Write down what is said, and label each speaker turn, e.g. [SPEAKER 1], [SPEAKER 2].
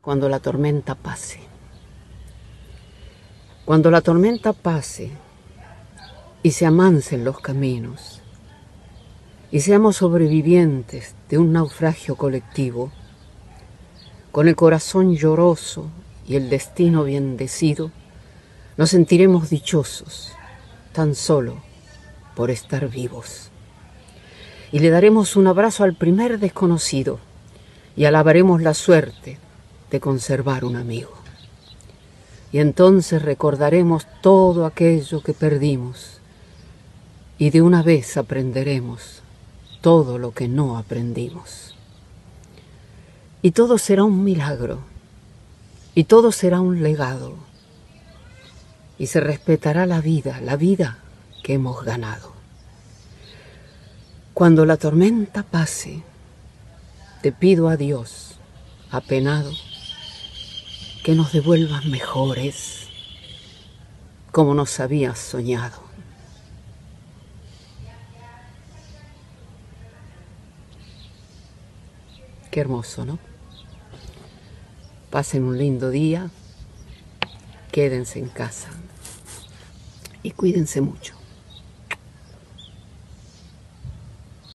[SPEAKER 1] Cuando la tormenta pase. Cuando la tormenta pase y se amancen los caminos y seamos sobrevivientes de un naufragio colectivo, con el corazón lloroso y el destino bendecido, nos sentiremos dichosos tan solo por estar vivos. Y le daremos un abrazo al primer desconocido y alabaremos la suerte de conservar un amigo. Y entonces recordaremos todo aquello que perdimos y de una vez aprenderemos todo lo que no aprendimos. Y todo será un milagro y todo será un legado y se respetará la vida que hemos ganado. Cuando la tormenta pase, te pido a Dios, apenado, que nos devuelvas mejores, como nos habías soñado. Qué hermoso, ¿no? Pasen un lindo día, quédense en casa y cuídense mucho.